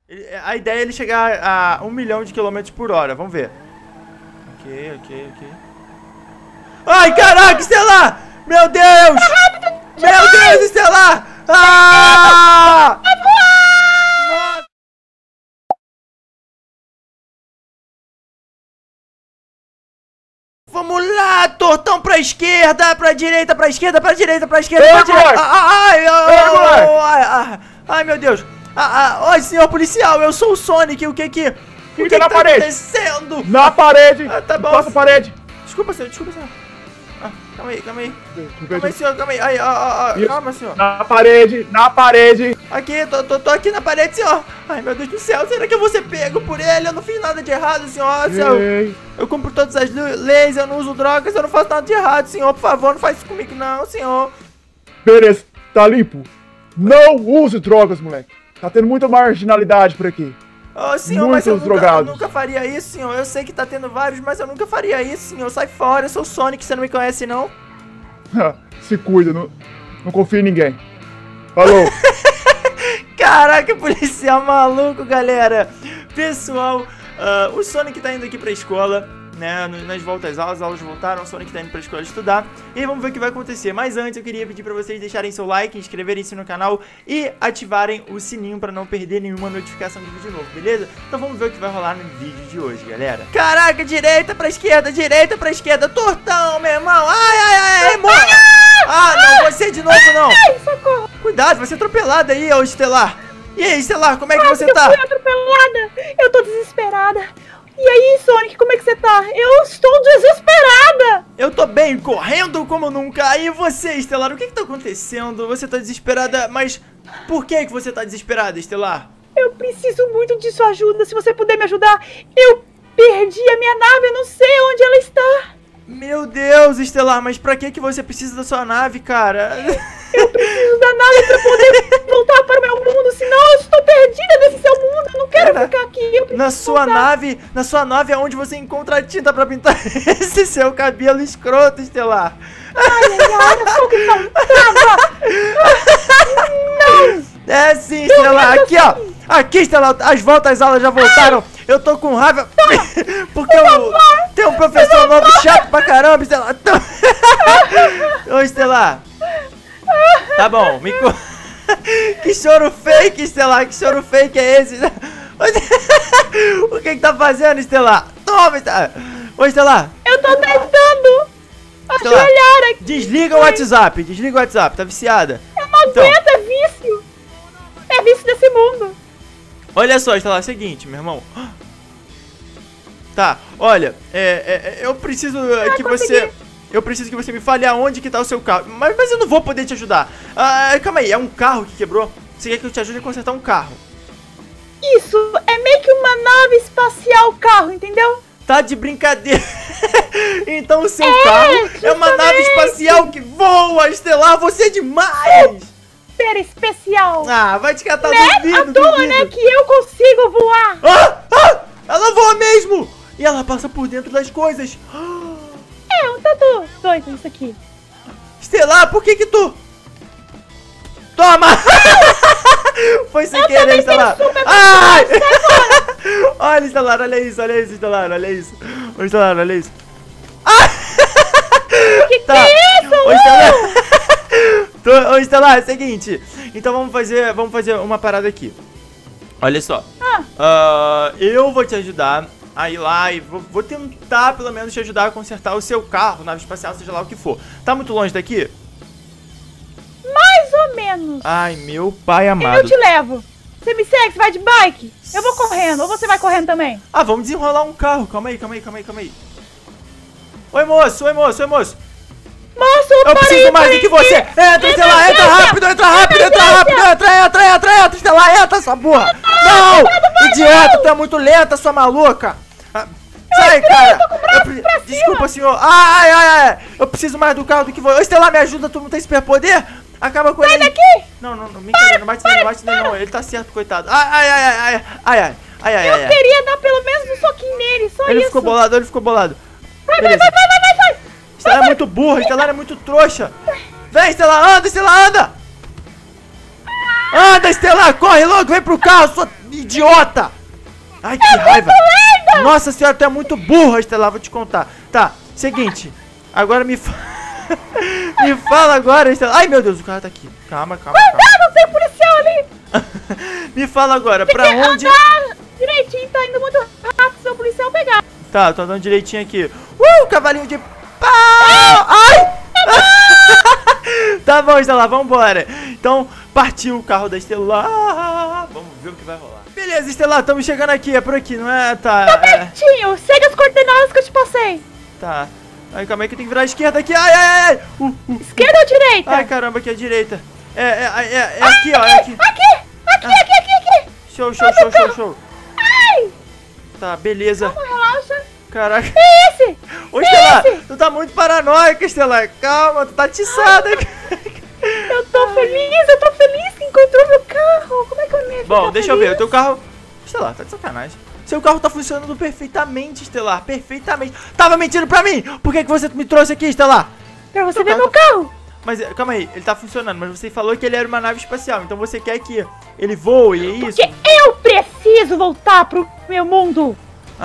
A ideia é ele chegar a 1 milhão de quilômetros por hora. Vamos ver. Ok. Ai, caraca, Estelar! Meu Deus! Meu Deus, Estelar! Ah! Vamos lá, tortão pra esquerda, pra direita, pra esquerda, pra direita, pra esquerda, pra direita. Ai, meu Deus. Oi, senhor policial, eu sou o Sonic. O que tá acontecendo? Na parede! Tá bom. Passa a parede! Desculpa, senhor. Calma aí. Calma aí, senhor, calma aí. Calma, senhor. Na parede! Aqui, tô aqui na parede, senhor. Ai, meu Deus do céu, será que eu vou ser pego por ele? Eu não fiz nada de errado, senhor. Eu cumpro todas as leis, eu não uso drogas, eu não faço nada de errado, senhor. Por favor, não faz isso comigo não, senhor. Beleza, tá limpo. Não use drogas, moleque. Tá tendo muita marginalidade por aqui. Ô, senhor, mas eu nunca faria isso, senhor. Eu sei que tá tendo vários, mas eu nunca faria isso, senhor. Sai fora, eu sou o Sonic, você não me conhece, não? Se cuida, não confia em ninguém. Falou. Caraca, policial maluco, galera. Pessoal, o Sonic tá indo aqui pra escola, né, nas voltas às aulas, as aulas voltaram, o Sonic tá indo pra escola estudar. E vamos ver o que vai acontecer. Mas antes eu queria pedir pra vocês deixarem seu like, inscreverem-se no canal e ativarem o sininho pra não perder nenhuma notificação de vídeo novo, beleza? Então vamos ver o que vai rolar no vídeo de hoje, galera. Caraca, direita pra esquerda, tortão, meu irmão. Ai, mano. Não, você de novo não. Socorro. Cuidado, vai ser atropelada aí, ô Estelar. E aí, Estelar, como é que você tá? Eu fui atropelada. Eu tô desesperada. E aí, Sonic, como é que você tá? Eu estou desesperada! Eu tô bem, correndo como nunca. E você, Estelar, o que tá acontecendo? Você tá desesperada, mas por que você tá desesperada, Estelar? Eu preciso muito de sua ajuda, se você puder me ajudar. Eu perdi a minha nave, eu não sei onde ela está. Meu Deus, Estelar, mas pra que você precisa da sua nave, cara? Eu preciso da nave pra poder voltar para o meu mundo, senão eu estou perdida nesse seu mundo. Eu não quero ficar aqui. Na sua nave é onde você encontra a tinta pra pintar esse seu cabelo escroto, Estelar. Ai, era só o que faltava. Não. É sim, Estelar, aqui ó. Aqui, Estelar, as voltas às aulas já voltaram. Eu tô com raiva porque tem um professor novo chato pra caramba, Estelar. Ô, Estelar. Tá bom, Que choro fake, Estelar, que choro fake é esse? O que tá fazendo, Estelar? Toma, Estelar. Ô, Estelar. Eu tô tentando ajoelhar aqui. Desliga o WhatsApp, tá viciada. Eu não aguento, é vício. É vício desse mundo. Olha só, Estelar, é o seguinte, meu irmão. Tá, olha, eu preciso que você... Eu preciso que você me fale aonde que tá o seu carro. Mas eu não vou poder te ajudar. Calma aí, é um carro que quebrou? Você quer que eu te ajude a consertar um carro? Isso, é meio que uma nave espacial carro, entendeu? Tá de brincadeira. Então o seu carro é uma nave espacial que voa, Estelar, você é demais. Super especial. Vai te catar, duvido. À toa, né, que eu consigo voar. Ela voa mesmo. E ela passa por dentro das coisas. É um tatu doido isso aqui. Estelar, por que tu... Toma! Foi sem querer, Estelar. Ai! Olha, Estelar, olha isso, Estelar, olha isso. Ô, Estelar, olha isso. Que é isso? Ô, Estelar, é o seguinte. Então vamos fazer uma parada aqui. Olha só. Eu vou te ajudar a ir lá e vou tentar pelo menos te ajudar a consertar o seu carro, nave espacial, seja lá o que for. Tá muito longe daqui? Mais ou menos. Ai, meu pai amado. Eu te levo. Você me segue, você vai de bike? Eu vou correndo, ou você vai correndo também? Vamos desenrolar um carro. Calma aí. Oi, moço. Moço, eu preciso mais do que você. Entra, Estelar, entra rápido. Entra, Estelar, entra, sua burra. Não, idiota, tu é muito lenta, sua maluca. Sai, cara. Desculpa, senhor. Ai. Eu preciso mais do carro do que você. Ô, Estelar, me ajuda, tu não tem superpoder? Acaba com ele. Sai daqui. Não, mentira, não bate nele, não. Ele tá certo, coitado. Ai. Eu queria dar pelo menos um soquinho nele, só ele isso. Ele ficou bolado. Vai. Estelar é muito burra, Estelar é muito trouxa. Vem, Estelar, anda! Anda, Estelar, corre logo, vem pro carro, sua idiota! Ai, que raiva! Nossa senhora, tu é muito burra, Estelar, vou te contar. Tá, seguinte. Agora me fala. Me fala agora, Estelar. Ai, meu Deus, o cara tá aqui. Calma. Não tem policial ali! Me fala agora, pra onde... Andar direitinho, tá indo muito rápido, se o policial pegar. Tá, tô andando direitinho aqui. Cavalinho de pau! Ai! Tá bom, Estelar, vambora. Então, partiu o carro da Estelar. Vamos ver o que vai rolar. Beleza, Estelar, estamos chegando aqui. É por aqui, não é? Tá. Pertinho, segue as coordenadas que eu te passei. Tá. Ai, calma aí que eu tenho que virar a esquerda aqui. Ai. Esquerda ou direita? Ai, caramba, aqui é a direita. É aqui, ó. É aqui. Aqui. Show. Ai! Tá, beleza. Relaxa. Caraca. É esse? Ô, Estelar, tu tá muito paranoica, Estelar. Calma, tu tá atiçada. Eu tô feliz que encontrou meu carro. Como é que eu me Bom, deixa eu ver, o teu carro... Estelar, tá de sacanagem. Seu carro tá funcionando perfeitamente, Estelar, perfeitamente. Tava mentindo pra mim! Por que você me trouxe aqui, Estelar? Pra você ver meu carro. Mas, calma aí, ele tá funcionando, mas você falou que ele era uma nave espacial, então você quer que ele voe, é isso? Porque eu preciso voltar pro meu mundo.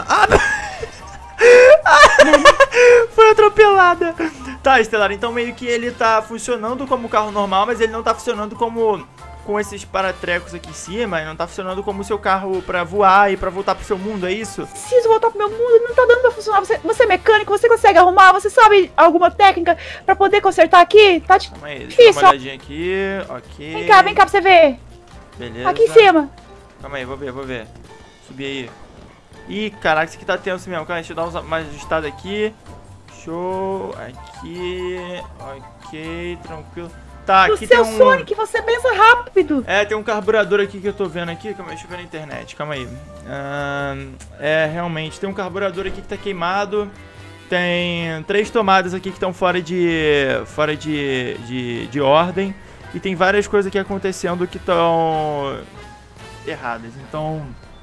Foi atropelada. Tá, Estelar, então meio que ele tá funcionando como carro normal, mas ele não tá funcionando como com esses paratrecos aqui em cima, ele não tá funcionando como o seu carro pra voar e pra voltar pro seu mundo, é isso? Preciso voltar pro meu mundo, não tá dando pra funcionar. Você é mecânico, você consegue arrumar, você sabe alguma técnica pra poder consertar aqui? Tá Calma aí, deixa eu difícil. dar uma olhadinha aqui, ok. Vem cá pra você ver. Beleza. Aqui em cima. Calma aí, vou ver. Subir aí. Ih, caraca, isso aqui tá tenso mesmo. Calma aí, deixa eu dar mais ajustado aqui. Show. Aqui. Ok, tranquilo. Tá, No aqui tem seu um... Sonic, você pensa rápido. tem um carburador aqui que eu tô vendo aqui. Calma aí, deixa eu ver na internet. Calma aí. Realmente, tem um carburador aqui que tá queimado. Tem 3 tomadas aqui que estão fora de ordem. E tem várias coisas aqui acontecendo que estão erradas. Então...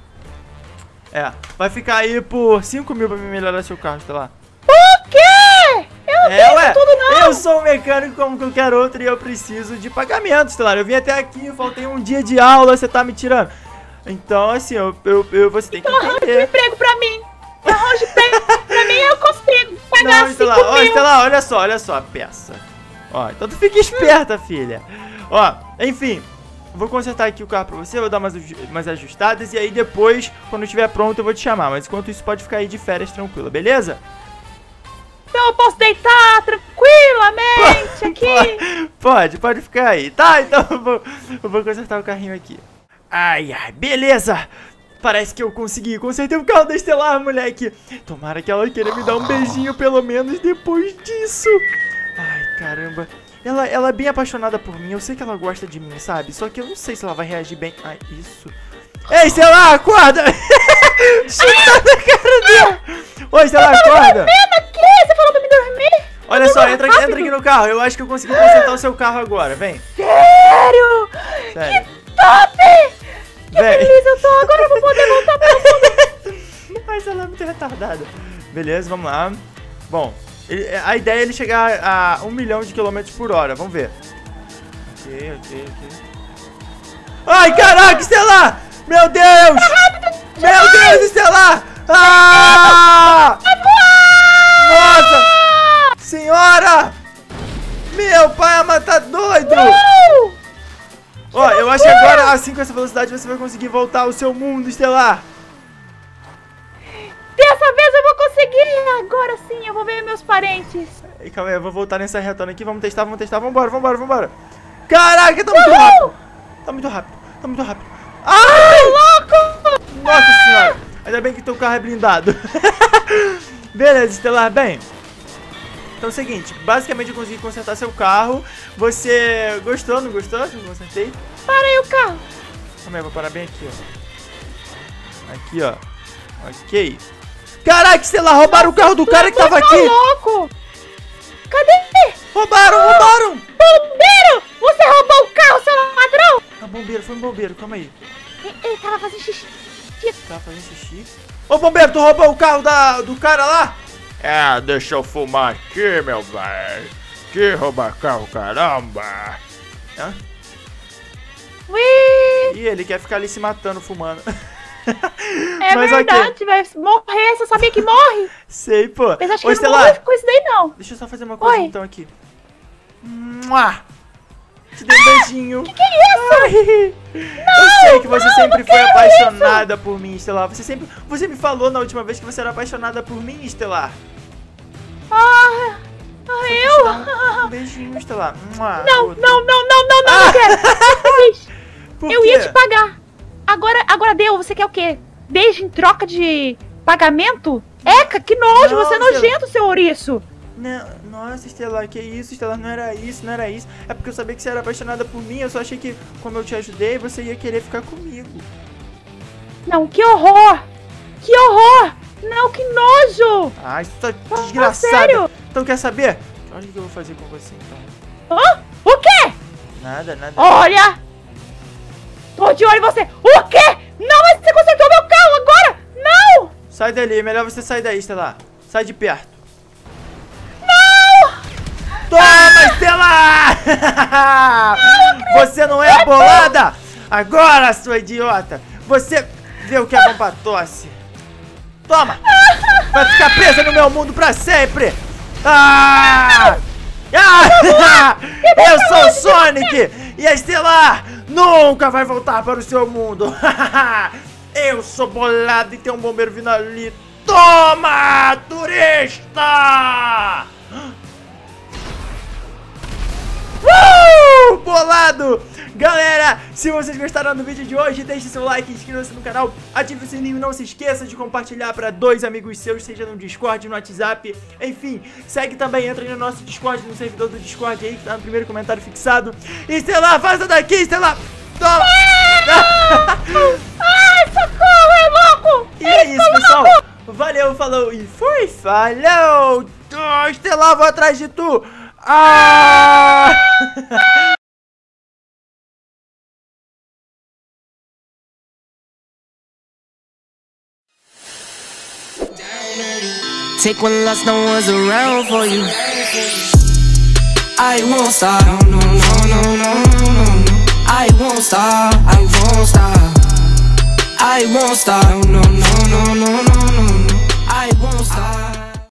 vai ficar aí por 5 mil pra me melhorar seu carro, tá lá. O quê? Eu não tenho tudo, não. Eu sou um mecânico como qualquer outro e eu preciso de pagamento, Estelar. Eu vim até aqui, faltei um dia de aula, você tá me tirando. Então, assim, você tem que Então arranja um entender. emprego pra mim. Arranja emprego pra mim, eu consigo pagar Não, 5 Estelar, mil. Estelar, olha só a peça. Ó, então tu fica esperta, filha. Ó, enfim, vou consertar aqui o carro pra você, vou dar umas ajustadas e aí depois, quando estiver pronto, eu vou te chamar. Mas enquanto isso, pode ficar aí de férias tranquila, beleza? Então eu posso deitar tranquilamente aqui. Pode ficar aí. Tá, então eu vou consertar o carrinho aqui. Ai, beleza. Parece que eu consertei o carro da Estelar, moleque. Tomara que ela queira me dar um beijinho pelo menos depois disso. Ai, caramba. Ela é bem apaixonada por mim, eu sei que ela gosta de mim, sabe? Só que eu não sei se ela vai reagir bem. Ai, isso. Ei, Estelar, acorda! Chuta na cara dela! Ô, Estelar, acorda! Você falou pra me dormir? Olha só, entra aqui no carro. Eu acho que eu consegui consertar o seu carro agora, vem. Sério? Sério. Top! Que Vem. feliz eu tô, agora eu vou poder voltar pra mundo. Mas ela é muito retardada. Beleza, vamos lá. Bom, a ideia é ele chegar a 1 milhão de quilômetros por hora. Vamos ver. Ok. Ai, caraca, Estelar! Meu Deus! Meu Deus, Estelar! Nossa! Senhora! Meu pai, a tá doido! Ó, eu acho que agora, assim com essa velocidade, você vai conseguir voltar ao seu mundo, Estelar. Dessa vez eu vou conseguir. Agora sim, eu vou ver meus parentes. Calma aí, eu vou voltar nessa retona aqui. Vamos testar. Vambora. Caraca, tá muito rápido. Ai, louco! Nossa senhora. Ainda bem que teu carro é blindado. Beleza, Estelar, bem. Então é o seguinte, basicamente eu consegui consertar seu carro. Você gostou, não gostou? Eu consertei. Para aí o carro. Calma aí, vou parar bem aqui, ó. Aqui, ó. Ok. Caraca, Estelar, roubaram o carro do cara que tava aqui. Louco! Cadê? Roubaram! Bombeiro! Você roubou o carro, seu ladrão! Foi um bombeiro, calma aí. Ele tava fazendo xixi. Tá fazendo xixi? Ô, bombeiro, tu roubou o carro do cara lá? Deixa eu fumar aqui, meu velho. Que roubar carro, caramba. Ui! Ih, ele quer ficar ali se matando, fumando. É Mas verdade, vai morrer. Você sabia que morre? Sei, pô. Mas acho Ô, que não Estelar, morre com isso daí, não. deixa eu só fazer uma coisa Oi. então aqui. Mua! Te dei um beijinho. Que é isso? Eu sei que você sempre não foi quero apaixonada por mim, Estelar. Você me falou na última vez que você era apaixonada por mim, Estelar. Um beijinho, Estelar. Mua, Não, outro. não quero. Por Eu quê? ia te pagar. Agora deu. Você quer o quê? Beijo em troca de pagamento? Eca, que nojo. Não, você é nojento, seu ouriço. Não, nossa, Estelar, que isso, Estelar, não era isso. É porque eu sabia que você era apaixonada por mim, eu só achei que, como eu te ajudei, você ia querer ficar comigo. Não, que horror. Que horror. Não, que nojo. Ah, isso tá desgraçado. sério? Então quer saber? Olha o que eu vou fazer com você, então. Hã? O quê? Nada. Olha. Tô de olho em você. O quê? Não, mas você consertou meu carro agora. Não. Sai dali, é melhor você sair daí, Estelar. Sai de perto. Não. Toma, Estelar! Você não é a bolada! Agora, sua idiota! Você vê o que é bom pra tosse. Toma! Vai ficar presa no meu mundo pra sempre! Ah! Ah! Eu sou o Sonic! E a Estelar nunca vai voltar para o seu mundo! Eu sou bolado e tem um bombeiro vindo ali! Toma, turista! Bolado! Galera, se vocês gostaram do vídeo de hoje, deixe seu like, inscreva-se no canal, ative o sininho e não se esqueça de compartilhar para 2 amigos seus, seja no Discord, no WhatsApp, enfim, segue também, entra no nosso Discord, no servidor do Discord aí, que tá no primeiro comentário fixado. Estelar, vaza daqui, Estelar! Toma! Ai, socorro, é louco! E é isso, pessoal! Valeu, falou e foi, falou! Estelar, vou atrás de tu! Ah! Take one loss, no one's around for you. I won't stop, no, no, no, no, no, no. I won't stop, I won't stop. I won't stop, no, no, no, no, no.